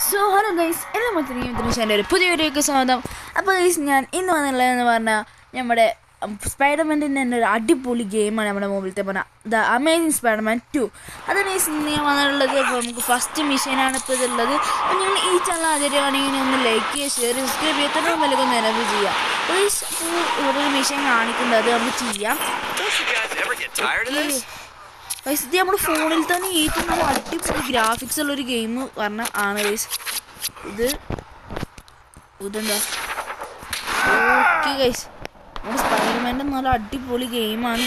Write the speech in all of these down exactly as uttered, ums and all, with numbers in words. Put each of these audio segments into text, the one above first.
So hello guys, എല്ലാവർക്കും RINSHAD ഒരു പുതിയ വീഡിയോയ്ക്ക് സ്വാഗതം. അപ്പോൾ guys ഞാൻ ഇന്ന് വന്നിട്ടുള്ളതെന്ന് പറഞ്ഞാൽ നമ്മുടെ സ്പൈഡർമാൻ്റെ തന്നെ ഒരു അടിപൊളി ഗെയിമാണ് നമ്മുടെ മൊബൈലത്തെ പറഞ്ഞാൽ ദ അമേസിങ് സ്പൈഡർമാൻ ടു. അതാണ് guys ഞാൻ വന്നിട്ടുള്ളത്. അപ്പോൾ നമുക്ക് ഫസ്റ്റ് മിഷനാണ് ഇപ്പോൾ ഇതുള്ളത്. അപ്പോൾ നിങ്ങൾ ഈ ചാനൽ ആദ്യമാണെങ്കിൽ ഒന്ന് ലൈക്ക് ചെയ്യുക, ഷെയർ ചെയ്യുക, സബ്സ്ക്രൈബ് ചെയ്യുക, എത്ര വിലക്ക് നിലവിൽ ചെയ്യുക. അപ്പോൾ ഇവിടെ ഒരു മിഷൻ കാണിക്കുന്നുണ്ട്, അത് നമുക്ക് ചെയ്യാം. ഗൈസ് ഇത് നമ്മുടെ ഫോണിൽ തന്നെ ഏറ്റവും നല്ല അടിപൊളി ഗ്രാഫിക്സ് ഉള്ളൊരു ഗെയിം പറഞ്ഞ ആണ് ഗൈസ് ഇത്. ഇതെന്താ ഓക്കെ ഗൈസ്, നമ്മുടെ സ്പൈഡർമാൻ്റെ നല്ല അടിപൊളി ഗെയിമാണ്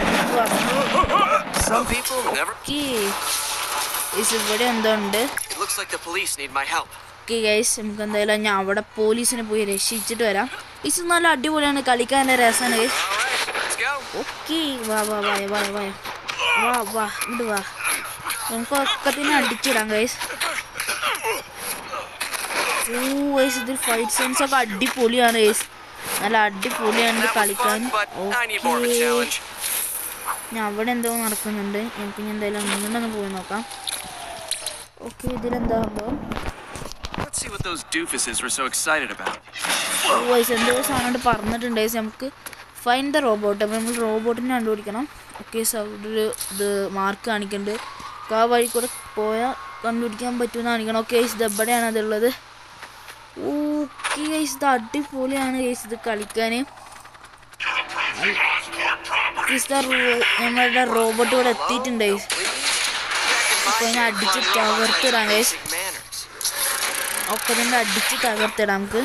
ഇവിടെ എന്തോ ഉണ്ട്. ഓക്കെ ഗൈസ് നമുക്ക് എന്തായാലും ഞാൻ അവിടെ പോലീസിനെ പോയി രക്ഷിച്ചിട്ട് വരാം. ഇത് നല്ല അടിപൊളിയാണ്, കളിക്കാൻ നല്ല രസമാണ് ഗൈസ്. ഓക്കെ വാ വാ വാ വാ വാ വാ വാ ഇങ്ങോട്ട് വാ, നമുക്ക് ഒക്കത്തിനെ അടിച്ചിടാം ഗൈസ്. ഓ ഗൈസ് ഇതിൽ ഫൈറ്റ് സെൻസ് ഒക്കെ അടിപൊളിയാണ് ഗൈസ്, നല്ല അടിപൊളിയാണ് ഇത് കളിക്കാൻ. ഓക്കെ ഞാൻ അവിടെ എന്തോ നടക്കുന്നുണ്ട്, നമുക്ക് ഇനി എന്തായാലും നിങ്ങളൊന്ന് പോയി നോക്കാം. ഓക്കെ ഇതിലെന്താ ഗൈസ് എന്തോ സാധനം പറഞ്ഞിട്ടുണ്ട് ഗൈസ്, നമുക്ക് ഫൈൻഡ് ദ റോബോട്ട്. അപ്പോൾ നമ്മൾ റോബോട്ടിനെ കണ്ടുപിടിക്കണം. ഓക്കെ അവിടെ ഒരു ഇത് മാർക്ക് കാണിക്കുന്നുണ്ട്, ആ വഴി കൂടെ പോയാൽ കണ്ടുപിടിക്കാൻ പറ്റുമെന്ന് കാണിക്കണം. ഓക്കെ ഗൈസ് ഇത് എവിടെയാണ് അതുള്ളത്. ഓക്കെ ഗൈസ് ഇത് അടിപൊളിയാണ് ഗൈസ് ഇത് കളിക്കാൻ. നമ്മളുടെ റോബോട്ട് ഇവിടെ എത്തിയിട്ടുണ്ട് ഗൈസ്. അപ്പോൾ അതിനെ അടിച്ച് തകർത്തിടാം ഗൈസ്. ഒക്കെ തന്നെ അടിച്ച് തകർത്തിടാം നമുക്ക്.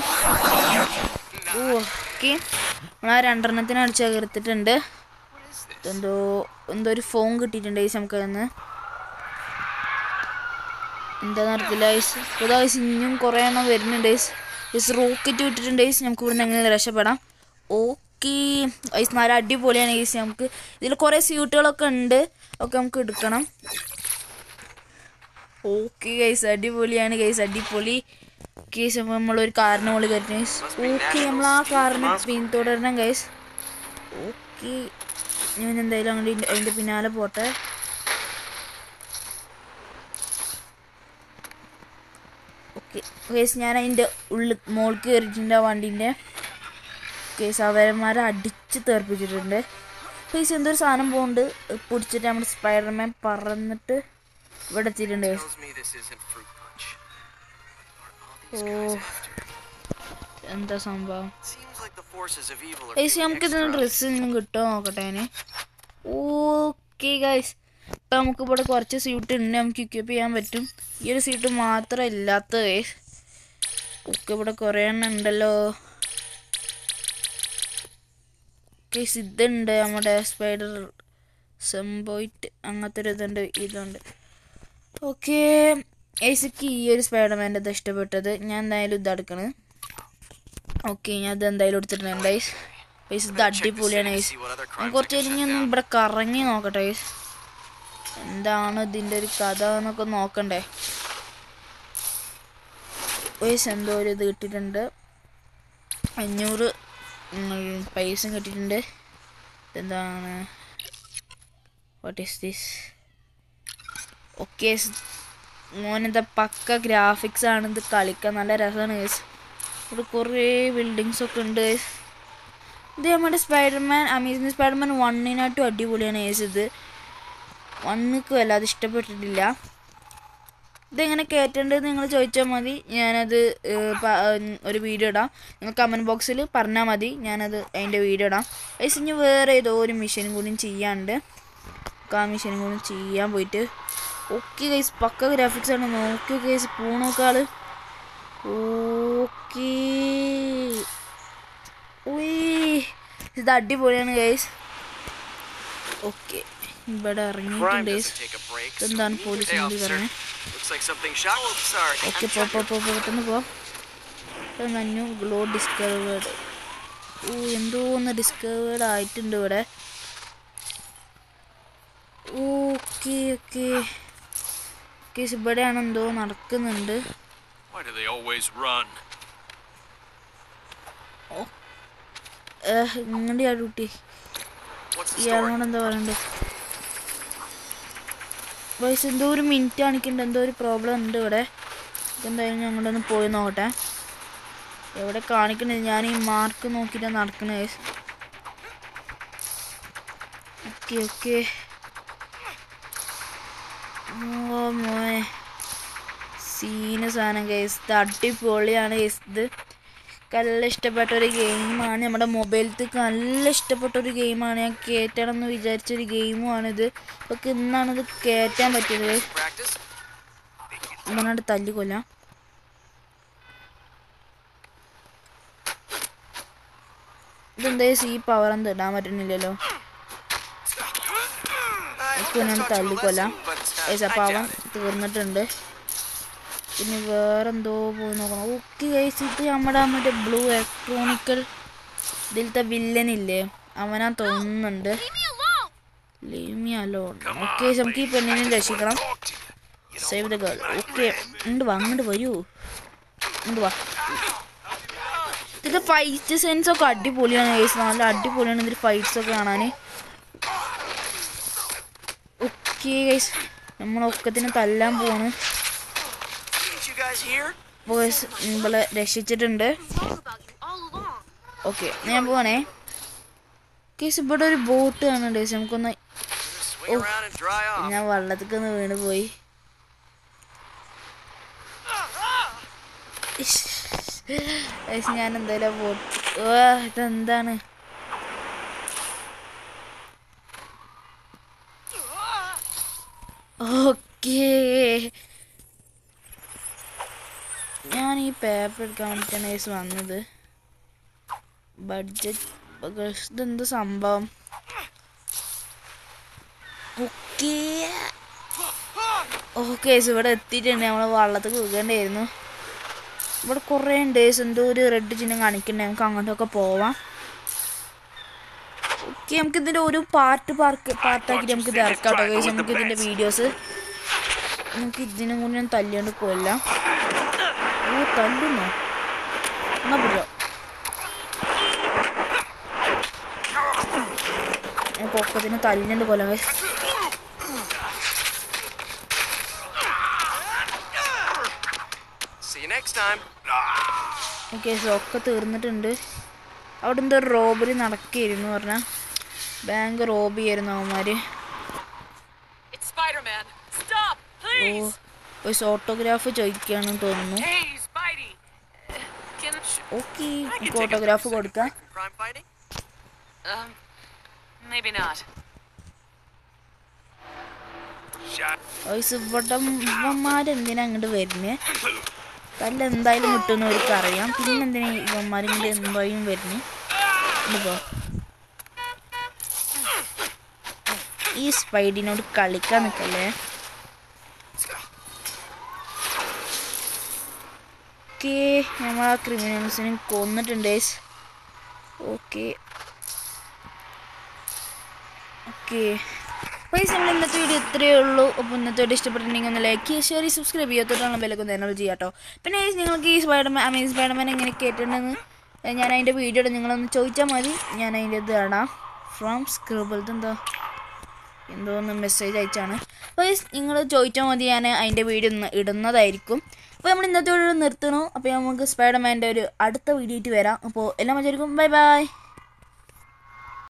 ഓക്കെ നമ്മൾ ആ രണ്ടെണ്ണത്തിന് അടിച്ച് തകർത്തിട്ടുണ്ട്. എന്തോ എന്തോ ഒരു ഫോൺ കിട്ടിയിട്ടുണ്ട് ഗൈസ് നമുക്ക് അതിന്, എന്താണെന്ന് അറിയത്തില്ല ഗൈസ്. ഇപ്പോൾ ഗൈസ് ഇനിയും കുറേ എണ്ണം വരുന്നുണ്ട് ഗൈസ്. ഗൈസ് റോക്കറ്റ് വിട്ടിട്ടുണ്ട് ഗൈസ്, നമുക്ക് ഇവിടുന്ന് എങ്ങനെ രക്ഷപ്പെടാം. ഓക്കെ ഗൈസ് നല്ല അടിപൊളിയാണ് ഗൈസ്. നമുക്ക് ഇതിൽ കുറേ സ്യൂട്ടുകളൊക്കെ ഉണ്ട്, ഒക്കെ നമുക്ക് എടുക്കണം. ഓക്കെ ഗൈസ് അടിപൊളിയാണ് ഗൈസ്, അടിപൊളി. ഗൈസ് അപ്പോൾ നമ്മളൊരു കാറിന് മുകളിൽ കയറ്റണം ഗൈസ്. ഓക്കെ നമ്മൾ ആ കാറിന് പിന്തുടരണം ഗൈസ്. ഓക്കെ ഞാൻ എന്തായാലും അങ്ങോട്ട് അതിൻ്റെ പിന്നാലെ പോട്ടെ. ഓക്കെ ഗൈസ് ഞാൻ അതിൻ്റെ ഉള്ളിൽ മോൾക്ക് കയറിയിട്ടുണ്ട് ആ വണ്ടീൻ്റെ. ഗൈസ് അവന്മാരെ അടിച്ച് തെറിപ്പിച്ചിട്ടുണ്ട്. ഗൈസ് എന്തൊരു സാധനം പോകുന്നുണ്ട്, പിടിച്ചിട്ട് നമ്മുടെ സ്പൈഡർമാൻ പറന്നിട്ട് ഇവിടെ എത്തിയിട്ടുണ്ട് ഗൈസ്. ഓ എന്താ സംഭവം ഗൈസ്, നമുക്കിതിന് ഡ്രസ്സ് ഒന്നും കിട്ടുമോ നോക്കട്ടെ അതിന്. ഓക്കെ ഗൈസ് ഇപ്പം നമുക്ക് ഇവിടെ കുറച്ച് സീറ്റ് ഉണ്ട്, നമുക്ക് ഇക്വിപ്പ് ചെയ്യാൻ പറ്റും. ഈ ഒരു സീറ്റ് മാത്രം ഇല്ലാത്ത ഗൈസ്. ഒക്കെ ഇവിടെ കുറേ എണ്ണം ഉണ്ടല്ലോ ഗൈസ്. ഇതുണ്ട് നമ്മുടെ സ്പൈഡർ സംഭവിറ്റ് അങ്ങനത്തെ ഒരു ഇതുണ്ട്, ഇതുണ്ട്. ഓക്കെ ഗൈസിക്ക് ഈ ഒരു സ്പൈഡർമാൻ്റെ ഇത് ഇഷ്ടപ്പെട്ടത്, ഞാൻ എന്തായാലും ഇതെടുക്കണത്. ഓക്കെ ഞാൻ ഇത് എന്തായാലും എടുത്തിട്ടുണ്ട് ഗൈസ്. ഗൈസ് ഇത് അടിപൊളിയാണ് ഗൈസ്. ഞാൻ കുറച്ച് കഴിഞ്ഞൊന്നും ഇവിടെ കറങ്ങി നോക്കട്ടെ ഗൈസ്, എന്താണ് ഇതിൻ്റെ ഒരു കഥ എന്നൊക്കെ നോക്കണ്ടേ. ഗൈസ് എന്തോ ഒരു ഇത് കിട്ടിയിട്ടുണ്ട്, അഞ്ഞൂറ് പൈസ കിട്ടിയിട്ടുണ്ട്. എന്താണ് വാട്ട് ഈസ് ദിസ്? ഓക്കെ മോനെന്താ പക്ക ഗ്രാഫിക്സ് ആണ്, ഇത് കളിക്കാൻ നല്ല രസമാണ് ഗൈസ്. ഇവിടെ കുറേ ബിൽഡിങ്സ് ഒക്കെ ഉണ്ട് ഗൈസ്. ഇത് നമ്മുടെ സ്പൈഡർമാൻ അമേസിങ് സ്പൈഡർമാൻ വണ്ണിനായിട്ടും അടിപൊളിയാണ് ഗൈസ്. ഇത് വണ്ണക്ക് വല്ലാതെ ഇഷ്ടപ്പെട്ടിട്ടില്ല. ഇതെങ്ങനെ കയറ്റേണ്ടതെന്ന് നിങ്ങൾ ചോദിച്ചാൽ മതി, ഞാനത് ഒരു വീഡിയോ ഇടാം. നിങ്ങൾ കമൻറ്റ് ബോക്സിൽ പറഞ്ഞാൽ മതി, ഞാനത് അതിൻ്റെ വീഡിയോ ഇടാം ഗൈസ്. ഇനി വേറെ ഏതോ ഒരു മിഷനും കൂടി ചെയ്യാണ്ട്, ആ മിഷനും കൂടി ചെയ്യാൻ പോയിട്ട്. ഓക്കെ ഗൈസ് പക്ക ഗ്രാഫിക്സ് ആണ്, നോക്കി ഗൈസ് പൂണോക്കാൾ. ഓക്കെ ഇത് അടിപൊളിയാണ് ഗൈസ്. ഓക്കെ ഇവിടെ ഇറങ്ങിയിട്ടുണ്ട് ഗൈസ്. എന്താണ് പോലീസ് വേണ്ടി പറഞ്ഞത്? ഓക്കെ പോ പോ പോ പെട്ടെന്ന് പോ. നന്നു ഗ്ലോ ഡിസ്കവേർഡ്. ഓ എന്തോ ഒന്ന് ഡിസ്കവേർഡ് ആയിട്ടുണ്ട് ഇവിടെ. ഓക്കെ ഓക്കെ ഗൈസ് ഇവിടെയാണ് എന്തോ നടക്കുന്നുണ്ട്. ഇങ്ങോട്ട് ആ ഡ്യൂട്ടി ഇയാളോട് എന്താ പറയണ്ടേ? വയസ്സ് എന്തോ ഒരു മിനിറ്റ് കാണിക്കുന്നുണ്ട്, എന്തോ ഒരു പ്രോബ്ലം ഉണ്ട് ഇവിടെ. എന്തായാലും ഞാൻ അങ്ങോട്ടൊന്ന് പോയി നോക്കട്ടെ. എവിടെ കാണിക്കണേ? ഞാൻ ഈ മാർക്ക് നോക്കിയിട്ടാണ് നടക്കണേ. Okay okay. ഓ മോനെ സീന് സാധനം ഗൈസ്. ഇത് അടിപൊളിയാണ് ഗൈസ്. ഇത് നല്ല ഇഷ്ടപ്പെട്ട ഒരു ഗെയിമാണ്. നമ്മുടെ മൊബൈലത്തേക്ക് നല്ല ഇഷ്ടപ്പെട്ട ഒരു ഗെയിമാണ്. ഞാൻ കയറ്റണം എന്ന് വിചാരിച്ചൊരു ഗെയിമുമാണിത്. അപ്പോൾ ഇന്നാണ് ഇത് കയറ്റാൻ പറ്റിയത്. ഇവനോട് തല്ലിക്കൊല്ലാം. ഇതെന്താ ഈ പവർ ഒന്നും ഇടാൻ പറ്റുന്നില്ലല്ലോ. ഇവനോട് തല്ലിക്കൊല്ലാം. അപ്പോൾ അവൻ തീർന്നിട്ടുണ്ട്. പിന്നെ വേറെന്തോ പോയി നോക്കണം. ഓക്കെ ഗൈസ്, ഇത് നമ്മുടെ മറ്റേ ബ്ലൂ ഇലക്ട്രോണിക്കൽ ഇതിലത്തെ വില്ലനില്ലേ, അവനാ തോന്നുന്നുണ്ട്. Leave me alone. ഓക്കെ, നമുക്ക് ഈ പെണ്ണിനെ രക്ഷിക്കണം. Save the girl. ഓക്കെ, ഇങ്ങോട്ട് വാ, അങ്ങോട്ട് വരൂ, ഇങ്ങോട്ട് വാ. ഇതിൻ്റെ ഫൈറ്റ് സെൻസ് ഒക്കെ അടിപൊളിയാണ് ഗൈസ്. നല്ല അടിപൊളിയാണ് ഇതിൽ ഫൈറ്റ്സ് ഒക്കെ കാണാൻ. ഓക്കെ ഗൈസ്, നമ്മളൊക്കത്തിന് തല്ലാൻ പോവാണ്. ബോയ്സ് നമ്മളെ രക്ഷിച്ചിട്ടുണ്ട്. ഓക്കെ, ഞാൻ പോവാണേ. കേസ് ഇവിടെ ഒരു ബോട്ട് കാണുന്നുണ്ട് കേസ്. നമുക്കൊന്ന് ഓ ഞാൻ വെള്ളത്തിക്കൊന്ന് വീണ് പോയി. ഞാൻ എന്തായാലും ബോട്ട് ഇതെന്താണ്? ഓക്കേ, ഞാൻ ഈ പേപ്പർ എടുക്കാൻ വേണ്ടിയിട്ടാണ് കേസ് വന്നത്. ബഡ്ജറ്റ് ഇതെന്ത് സംഭവം? ഓക്കേ ഓക്കെ കേസ് ഇവിടെ എത്തിയിട്ടുണ്ട്. നമ്മൾ വള്ളത്തിൽ വീഴേണ്ടായിരുന്നു. ഇവിടെ കുറേ ഉണ്ട് കേസ്. എന്തോ ഒരു റെഡ് ചിഹ്നം കാണിക്കണ്ടേ. നമുക്ക് അങ്ങോട്ടൊക്കെ പോവാം. ഓക്കെ, നമുക്കിതിൻ്റെ ഒരു പാർട്ട് പാർക്ക് പാർട്ടാക്കിയിട്ട് നമുക്ക് ഇത് ഇറക്കാം കേട്ടോ കേസ്. നമുക്ക് ഇതിൻ്റെ വീഡിയോസ് നമുക്ക് ഇതിനും കൂടി ഞാൻ തല്ലിയോണ്ട് കൊല്ലാം. ഓ തല്ലുന്നോ? എന്നാ പിടിച്ചോ. ഞാൻ പൊക്കത്തിന് തല്ലിയോണ്ട് കൊല്ലാം കേസ്. ഓക്കെ, ഒക്കെ തീർന്നിട്ടുണ്ട്. അവിടെ എന്തോ റോബറി നടക്കുകയായിരുന്നു പറഞ്ഞാൽ. ബാങ്ക് റോബ് ചെയ്യായിരുന്നു അവന്മാർ. ഓ ഒരു ഓട്ടോഗ്രാഫ് ചോദിക്കുകയാണെന്ന് തോന്നുന്നു. ഓക്കെ, നമുക്ക് ഓട്ടോഗ്രാഫ് കൊടുക്കാം. ഇവന്മാരെന്തിനാ അങ്ങോട്ട് വരുന്നേ? തല്ല എന്തായാലും കിട്ടുമെന്ന് അവർക്ക് അറിയാം. പിന്നെ എന്തിനാ ഇവന്മാരിങ്ങനെ എന്തായാലും വരുന്നേ? ഇപ്പോ ഈ സ്പൈഡിനോട് കളിക്കാൻ നിൽക്കല്ലേ. ഓക്കെ, നമ്മൾ ആ ക്രിമിനൽസിനെ കൊന്നിട്ടുണ്ട്. ഓക്കെ ഓക്കെ പൈസ നമ്മൾ ഇന്നത്തെ വീഡിയോ ഇത്രയേ ഉള്ളൂ. അപ്പോൾ ഇന്നത്തെ വീഡിയോ ഇഷ്ടപ്പെട്ടിട്ടുണ്ടെങ്കിൽ ഒന്ന് ലൈക്ക് ചെയ്യുക, ഷെയർ, സബ്സ്ക്രൈബ് ചെയ്യാത്തോട്ടാണ് ബെല്ലൊക്കെ എനേബിൾ ചെയ്യാം കേട്ടോ. പിന്നെ നിങ്ങൾക്ക് ഈ സ്പൈഡർമാൻ അമേസിങ് സ്പൈഡർമാൻ എങ്ങനെ കേട്ടിട്ടുണ്ടെന്ന് ഞാൻ അതിൻ്റെ വീഡിയോ നിങ്ങളൊന്ന് ചോദിച്ചാൽ മതി. ഞാൻ അതിൻ്റെ ഇത് ഇടാം. ഫ്രം സ്ക്രിബിൾ എന്താ എന്തോ ഒന്ന് മെസ്സേജ് അയച്ചാണ്. അപ്പോൾ നിങ്ങൾ ചോദിച്ചാൽ മതി, ഞാൻ അതിൻ്റെ വീഡിയോ ഒന്ന് ഇടുന്നതായിരിക്കും. അപ്പോൾ നമ്മൾ ഇന്നത്തെ വീഡിയോ നിർത്തണു. അപ്പോൾ നമുക്ക് സ്പൈഡർമാൻ്റെ ഒരു അടുത്ത വീഡിയോ ആയിട്ട് വരാം. അപ്പോൾ എല്ലാം വിചാരിക്കും. Bye by.